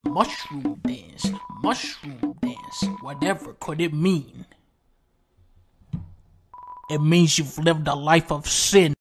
Mushroom dance, mushroom dance. Whatever could it mean? It means you've lived a life of sin.